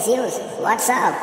Zeus, what's up?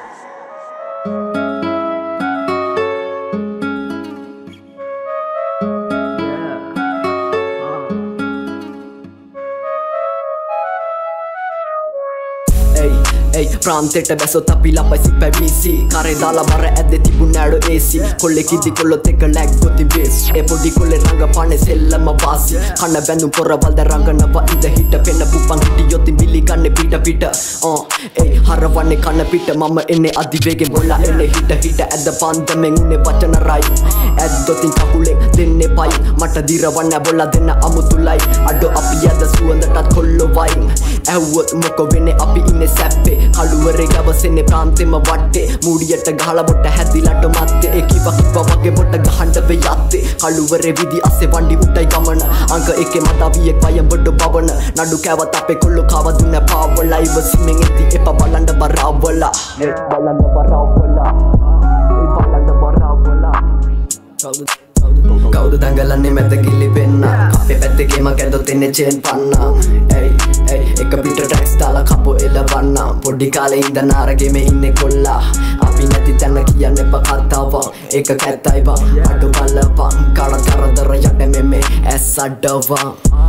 ප්‍රාන්තෙට බැසොත් අපි ලපයි පැවිසි කරේ දාලා බර ඇද්දේ තිබුණාඩෝ AC කොල්ලේ කිදි කොල්ලොත් එක ලැග් ගොති බේස් ඒ පොඩි කොල්ලේ රංගපානේ සෙල්ලම වාසි කන බැඳුම් පොරවල් ද රංගනවා ඉඳ හිට පෙන්න පුපන් හිටියොත් බිලි ගන්න පිට හරවන්නේ කන පිට මම එන්නේ අධිවේගෙන් බොලා එන්නේ හිට ඇද්ද පන්දමෙන් උනේ වචන රයි ඇද්දොතින් කකුලෙන් දෙන්නේ පයි මට දිරවන්න බොලා දෙන්න අමුතුලයි අඩෝ අපි ඇද සුවඳටත් කොල්ලෝ වයින් ඇහුවොත් මොකෝ වෙන්නේ අපි ඉන්නේ සැප්පේ කළුවරේ ගවසෙන්නේ ප්‍රාන්තෙම වටේ මූඩියට ගහලා බොට හැදිලාට මත්තේ ඒ කිව වගේ බොට ගහන්න වෙයත්තේ කළුවරේ විදි අස්සේ වණ්ඩි උටයි ගමන අංක එකේ මඩවියෙක් වයම් බඩ පවන නඩු කෑවත් අපේ කොල්ලෝ කාව දුන්න පාවලා ඉවසීමෙන් එති එපා බලන්න බරවලා බලන්න බරවලා කවුද දඟලන්නේ මැද ගිලි වෙන්න අපේ පැත්තේ ගේම කැදොත් එන්නේ චේන් පන්න එක පිට ට්‍රැක්ස් දාලා කපෝ එලවන්න පොඩි කාලේ ඉඳන් ආරගෙම ඉන්නේ කොල්ලා අපි නැති තැන කියන්න එපා කතාවක් ඒක කැත්තයි බං අඩු බලපන් කරදර යට මෙමේ ඇස් අඩවන්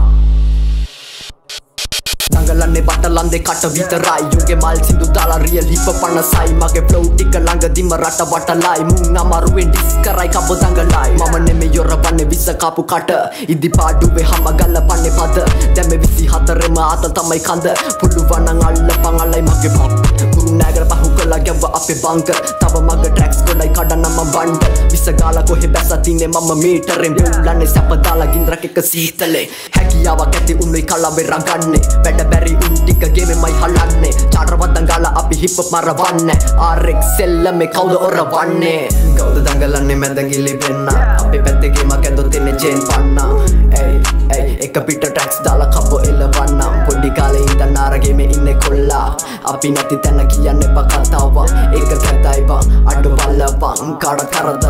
දඟලන්නේ බටලන්දේ කට විතරයි යුගේ මල් සිඳු දාලා රියල් හිප් පනසයි මගේ ෆ්ලෝව් ටික ළඟදිම රට වටලයි මුන් අමාරුවෙන් ඩිස් කරයි කබ දඟලයි මම නෙමෙයි යොරපන්නේ විස කපු කට ඉදි පාඩුවේ හැම ගල්ලපන්නේ පද දැන් මේ 24ම අත තමයි කඳ පුළුවන් නම් අල්ලපන් අල්ලයි මගේ පුරු නගර පහු කළා ගැව අපේ බංකර් තව මගේ ට්‍රැක්ස් ගොඩයි කඩන්න මම බණ්ඩ විස ගාලා කොහෙ බැස්සා තින්නේ මම මීටරෙන් බෙවුලන්නේ සැප දාලා ගින්දරක් එක සීතලේ හැකියාවක් ඇති උන්නුයි කලබේ රඟන්නේ වැඩ බැරි උන් ටික ගෙමෙමයි හලන්නේ චාටරවත් දඟාලා අපි හිප් හොප් මරවන්නේ RX සෙල්ලමේ කවුද ඔරවන්නේ කවුද දඟලන්නේ මැද ගිලි වෙන්න අපේ පැත්තේ ගේමක් ඇදොත් එන්නේ චේන් පන්න එක පිට ට්‍රැක්ස් දාලා කපෝ එලවන්න පොඩි කාලේ ඉඳන් ආරගෙම ඉන්නේ කොල්ලා අපි නැති තැන කියන්න එපා කතාවක් ඒක කැතයි බං අඩු බලපන් කරදර